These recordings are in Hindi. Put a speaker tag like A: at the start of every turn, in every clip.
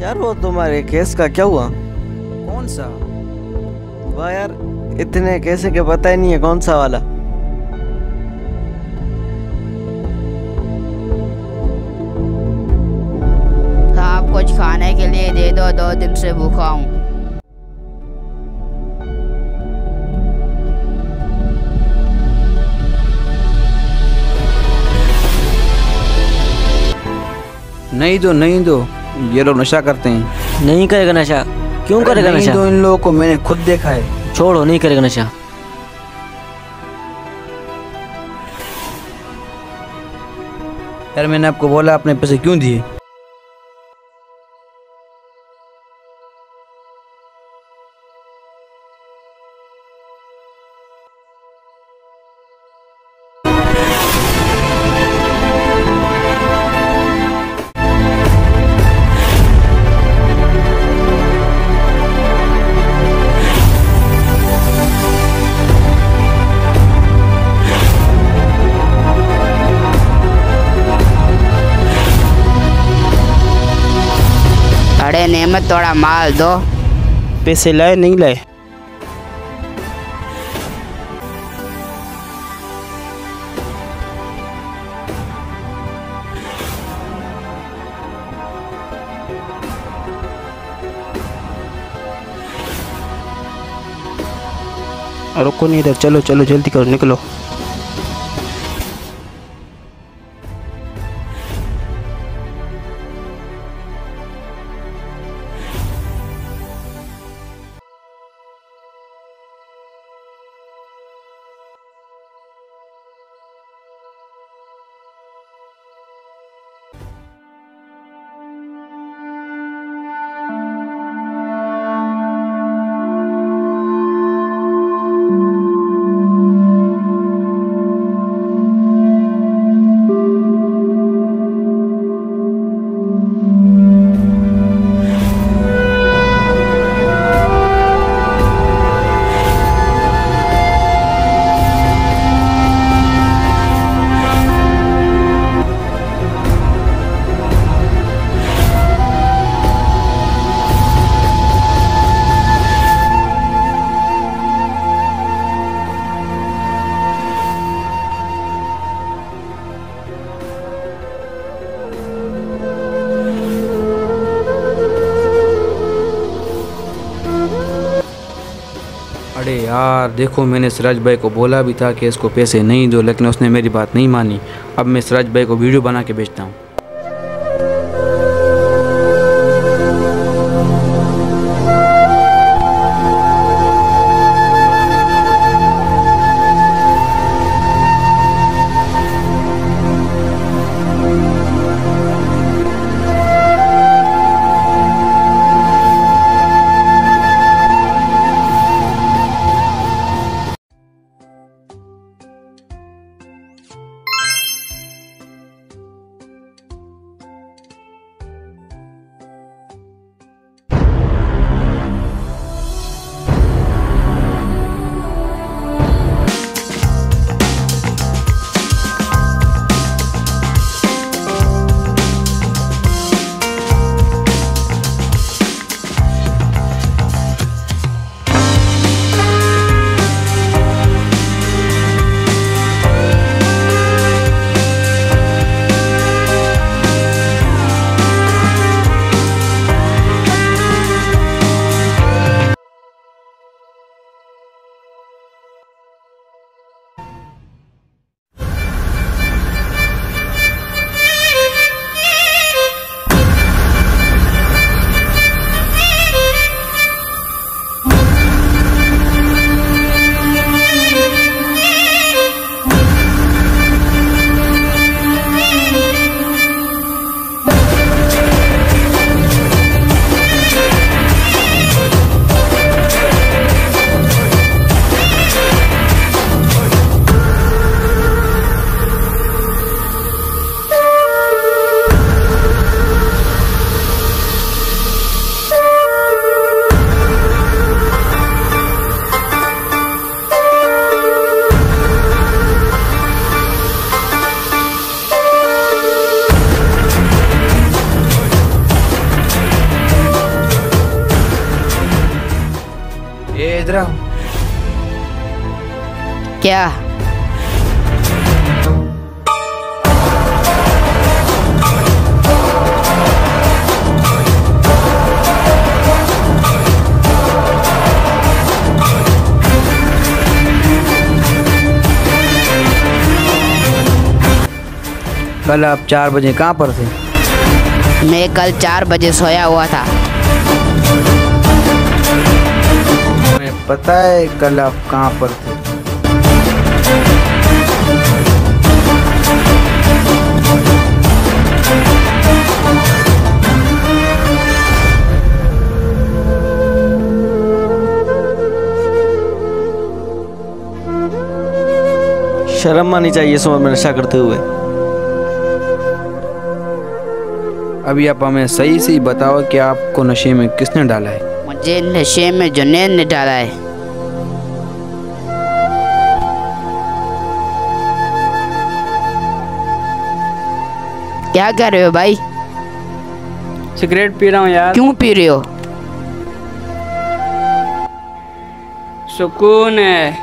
A: यार वो तुम्हारे केस का क्या हुआ?
B: कौन सा?
A: वाह यार, इतने कैसे के पता ही नहीं है कौन सा वाला।
C: साहब कुछ खाने के लिए दे दो, 2 दिन से भूखा हूँ।
B: नहीं दो नहीं दो, ये लोग नशा करते हैं।
D: नहीं करेगा नशा। क्यों करेगा
B: नहीं
D: नशा?
B: दो इन लोगों को, मैंने खुद देखा है।
D: छोड़ो, नहीं करेगा नशा।
B: यार मैंने आपको बोला, अपने पैसे क्यों दिए?
C: अरे नेमत, थोड़ा माल दो।
E: पैसे लाए नहीं लाए? रुको नहीं इधर, चलो चलो जल्दी करो, निकलो।
B: अरे यार देखो, मैंने सिराज भाई को बोला भी था कि इसको पैसे नहीं दो, लेकिन उसने मेरी बात नहीं मानी। अब मैं सिराज भाई को वीडियो बना के भेजता हूँ।
C: क्या?
B: कल आप 4 बजे कहाँ पर थे?
C: मैं कल 4 बजे सोया हुआ था।
B: तुम्हें पता है कल आप कहाँ पर थे?
A: शर्म आनी चाहिए इस उम्र में नशा करते हुए।
B: अभी आप हमें सही से बताओ कि आपको नशे में किसने डाला है?
C: मुझे नशे में जुनैद ने डाला है। क्या कर रहे हो भाई?
F: सिगरेट पी रहा हूँ यार।
C: क्यों पी रहे हो?
F: सुकून है।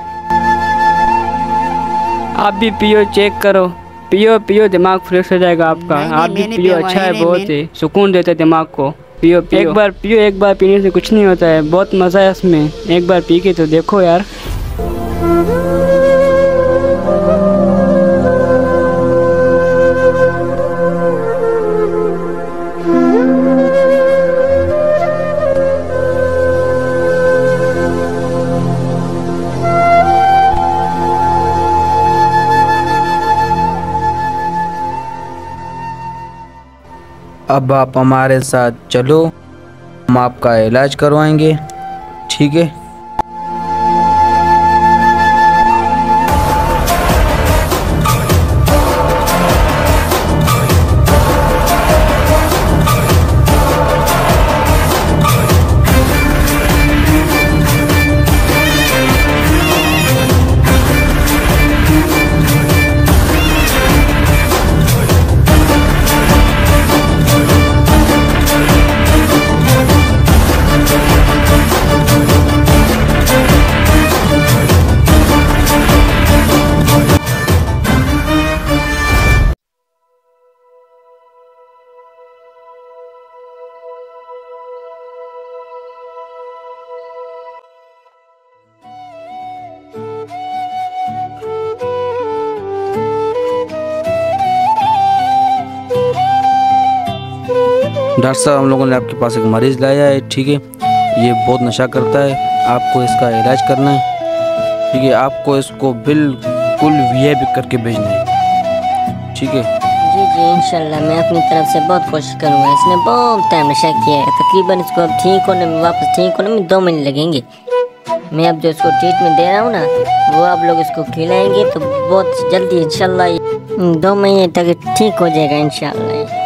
F: आप भी पियो, चेक करो। पियो पियो, दिमाग फ्रेश हो जाएगा आपका।
C: नहीं,
F: आप भी
C: मैंने
F: पियो,
C: पिया,
F: अच्छा है,
C: मैंने-
F: बहुत ही सुकून देता है दिमाग को। पियो पियो, एक बार पियो, एक बार पीने से कुछ नहीं होता है, बहुत मज़ा है इसमें। एक बार पी के तो देखो यार।
B: अब आप हमारे साथ चलो, हम आपका इलाज करवाएंगे, ठीक है? डॉक्टर साहब, हम लोगों ने आपके पास एक मरीज़ लाया है, ठीक है? ये बहुत नशा करता है, आपको इसका इलाज करना है, ठीक है? आपको इसको बिल्कुल वीआईपी करके भेजना है, ठीक है?
D: जी जी, इंशाल्लाह मैं अपनी तरफ से बहुत कोशिश करूँगा। इसने बहुत टाइम नशा किया है, तकरीबन इसको अब ठीक होने में, वापस ठीक होने में 2 महीने लगेंगे। मैं अब जो इसको ट्रीटमेंट दे रहा हूँ ना, वो आप लोग इसको खिलाएंगे तो बहुत जल्दी इंशाल्लाह 2 महीने तक ठीक हो जाएगा इंशाल्लाह।